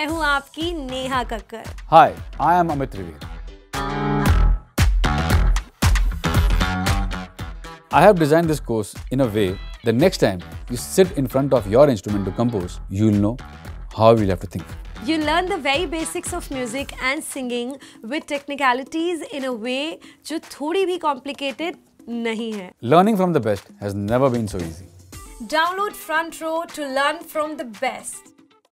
मैं हूँ आपकी Neha Kakkar. Hi, I am Amit Trivedi. I have designed this course in a way that next time you sit in front of your instrument to compose, you'll know how you'll have to think. You learn the very basics of music and singing with technicalities in a way जो थोड़ी भी complicated नहीं है। Learning from the best has never been so easy. Download FrontRow to learn from the best.